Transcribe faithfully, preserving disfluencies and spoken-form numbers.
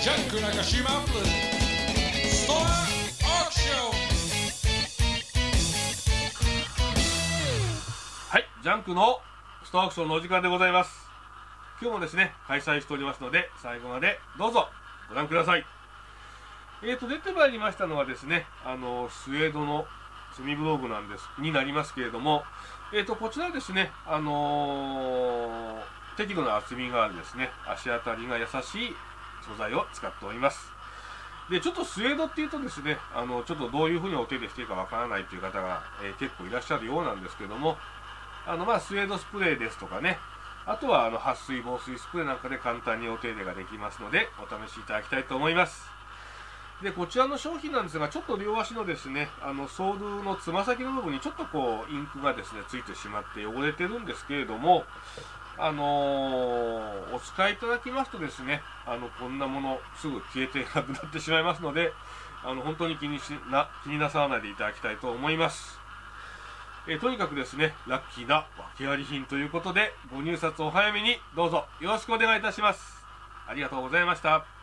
ジャンク中島プレゼンツストアークション。 はい、ジャンクのストアークションのお時間でございます。今日もですね開催しておりますので、最後までどうぞご覧ください。えーと出てまいりましたのはですね、あのスウェードのセミブログなんですになりますけれども、えーとこちらですね、あのー、適度な厚みがあるですね、足当たりが優しい素材を使っております。でちょっとスウェードっていうとですね、あのちょっとどういうふうにお手入れしていいかわからないという方が、えー、結構いらっしゃるようなんですけども、あのまあスウェードスプレーですとかね、あとはあの撥水防水スプレーなんかで簡単にお手入れができますので、お試しいただきたいと思います。でこちらの商品なんですが、ちょっと両足のですね、あのソールのつま先の部分にちょっとこうインクがですねついてしまって汚れてるんですけれども、あのー、お使いいただきますとですね、あのこんなものすぐ消えてなくなってしまいますので、あの本当に気にしな気になさらないでいただきたいと思います。えー、とにかくですね、ラッキーな訳あり品ということで、ご入札お早めにどうぞよろしくお願いいたします。ありがとうございました。